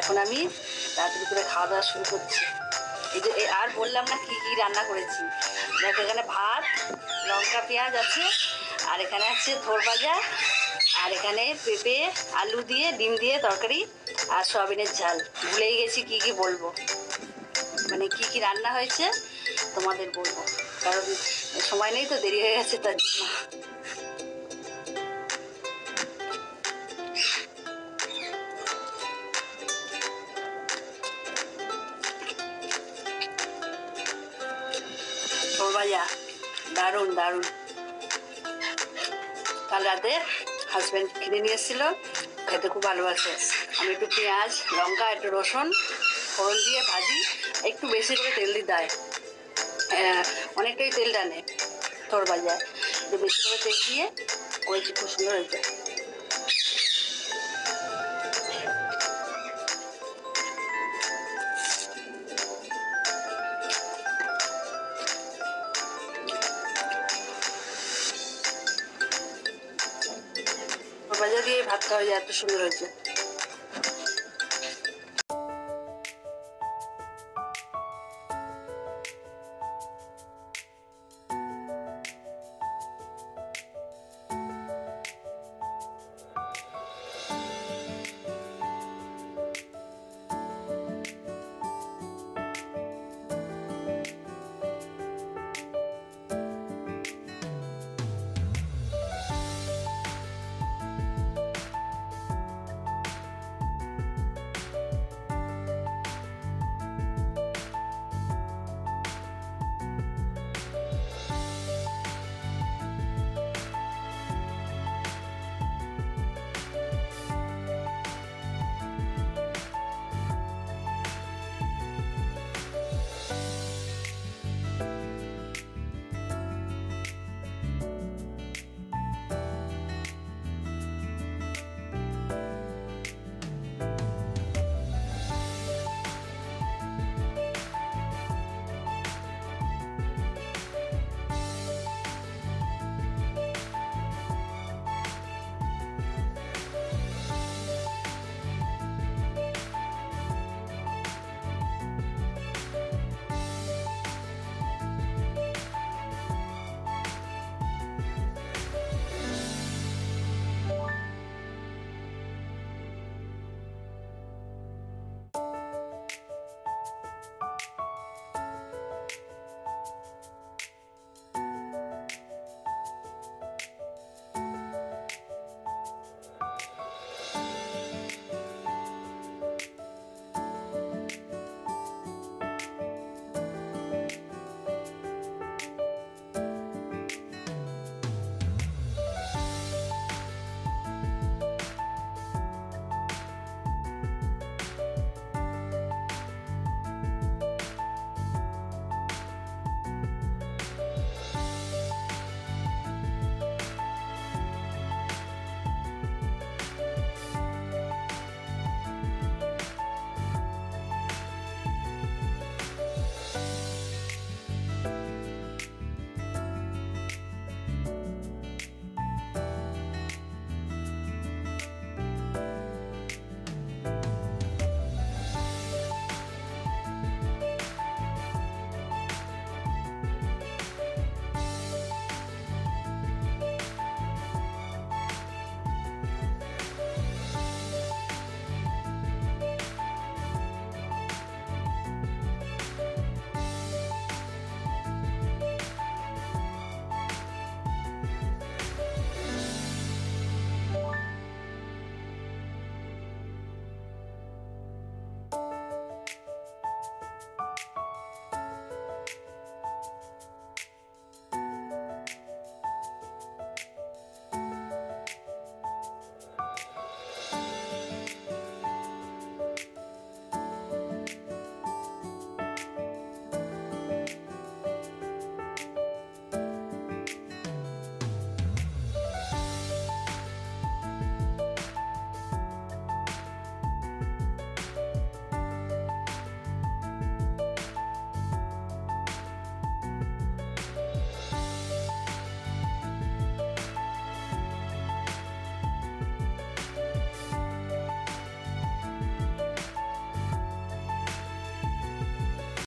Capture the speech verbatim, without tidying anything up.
এখন আমি তাড়াতাড়ি করে খাওয়া দাওয়া শুরু করছি। এই যে আর বললাম না কি কি রান্না করেছি। দেখো এখানে ভাত, লঙ্কা পেঁয়াজ আছে, আর এখানে আছে থোড় ভাজা, আর এখানে পেঁপে আলু দিয়ে ডিম দিয়ে তরকারি, আর সয়াবিনের ঝাল। ভুলেই গেছি কি কি বলবো, মানে কি কি রান্না হয়েছে তোমাদের বলবো, কারণ সময় নেই তো, দেরি হয়ে গেছে তার জন্য। থোড় ভাজা দারুণ দারুণ। কাল রাতে হাজব্যান্ড কিনে নিয়ে এসেছিল, খেতে খুব ভালোবাসে। আমি একটু পেঁয়াজ লঙ্কা একটু রসুন ফোড়ন দিয়ে ভাজি, একটু বেশি করে তেল দিয়ে দেয়, অনেকটাই তেল টানে থোড় ভাজায়, একটু বেশি করে তেল দিয়ে করেছি, খুব সুন্দর হয়েছে। থোড় ভাজা দিয়ে ভাত খাওয়া যায়, এত সুন্দর হয়েছে।